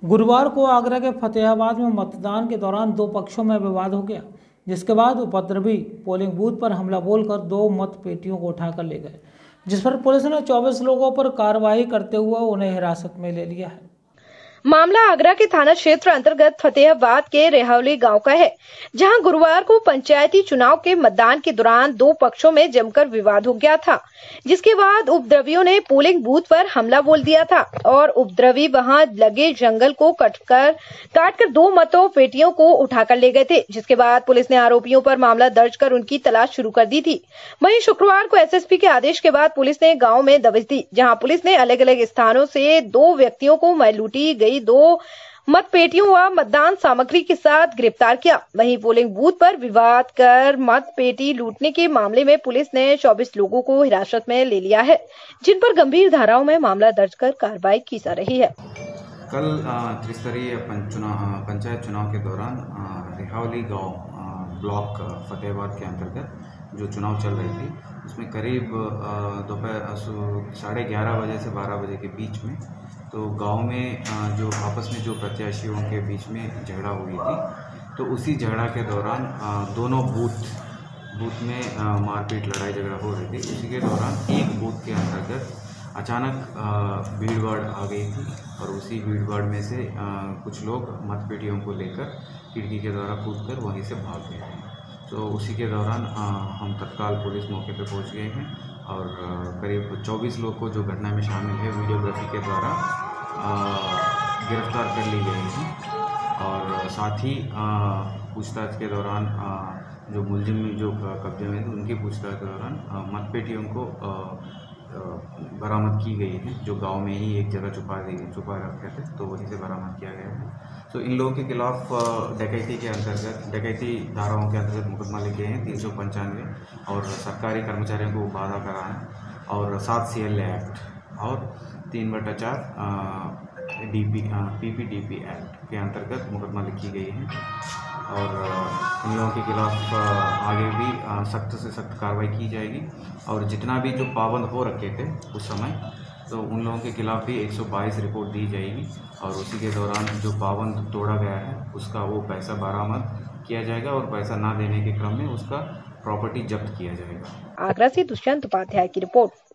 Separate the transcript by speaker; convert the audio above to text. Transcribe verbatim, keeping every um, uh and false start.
Speaker 1: गुरुवार को आगरा के फतेहाबाद में मतदान के दौरान दो पक्षों में विवाद हो गया, जिसके बाद उपद्रवी पोलिंग बूथ पर हमला बोलकर दो मत पेटियों को उठाकर ले गए, जिस पर पुलिस ने चौबीस लोगों पर कार्रवाई करते हुए उन्हें हिरासत में ले लिया है।
Speaker 2: मामला आगरा के थाना क्षेत्र अंतर्गत फतेहाबाद के रेहौली गांव का है, जहां गुरुवार को पंचायती चुनाव के मतदान के दौरान दो पक्षों में जमकर विवाद हो गया था, जिसके बाद उपद्रवियों ने पोलिंग बूथ पर हमला बोल दिया था और उपद्रवी वहां लगे जंगल को कटकर काटकर दो मतों पेटियों को उठाकर ले गए थे, जिसके बाद पुलिस ने आरोपियों पर मामला दर्ज कर उनकी तलाश शुरू कर दी थी। वहीं शुक्रवार को एसएसपी के आदेश के बाद पुलिस ने गाँव में दबिश दी, जहाँ पुलिस ने अलग अलग स्थानों से दो व्यक्तियों को लूटी गई दो मत पेटियों व मतदान सामग्री के साथ गिरफ्तार किया। वहीं पोलिंग बूथ पर विवाद कर मत पेटी लूटने के मामले में पुलिस ने चौबीस लोगों को हिरासत में ले लिया है, जिन पर गंभीर धाराओं में मामला दर्ज कर कार्रवाई की जा रही है।
Speaker 3: कल त्रिस्तरीय पंचायत चुनाव के दौरान रेहौली गांव ब्लॉक फतेहाबाद के अंतर्गत जो चुनाव चल रही थी, उसमें करीब दोपहर साढ़े ग्यारह बजे से बारह बजे के बीच में तो गांव में जो आपस में जो प्रत्याशियों के बीच में झगड़ा हुई थी, तो उसी झगड़ा के दौरान दोनों बूथ बूथ में मारपीट लड़ाई झगड़ा हो रही थी। उसी के दौरान एक बूथ के अंतर्गत अचानक भीड़ भाड़ आ गई थी और उसी भीड़ भाड़ में से कुछ लोग मतपेटियों को लेकर खिड़की के द्वारा कूदकर वहीं से भाग गए हैं। तो उसी के दौरान हम तत्काल पुलिस मौके पर पहुंच गए हैं और करीब चौबीस लोग को जो घटना में शामिल है वीडियोग्राफी के द्वारा गिरफ्तार कर ली गई हैं और साथ ही पूछताछ के दौरान जो मुलजिम जो कब्जे में थे उनकी पूछताछ के दौरान मतपेटियों को बरामद की गई है, जो गांव में ही एक जगह छुपा दी छुपा रखे थे, तो वहीं से बरामद किया गया है। तो इन लोगों के खिलाफ डकैती के अंतर्गत डकैती धाराओं के अंतर्गत मुकदमा लिखे हैं तीन सौ पंचानवे और सरकारी कर्मचारियों को बाधा कराना और सात सी एल एक्ट और तीन बटा चार D P P P D P act के अंतर्गत मुकदमा लिखी गई है और इन लोगों के खिलाफ आगे भी सख्त से सख्त कार्रवाई की जाएगी और जितना भी जो पाबंद हो रखे थे उस समय, तो उन लोगों के खिलाफ भी एक सौ बाईस रिपोर्ट दी जाएगी और उसी के दौरान जो पाबंद तोड़ा गया है उसका वो पैसा बरामद किया जाएगा और पैसा ना देने के क्रम में उसका प्रॉपर्टी जब्त किया जाएगा।
Speaker 2: आगरा से दुष्यंत उपाध्याय की रिपोर्ट।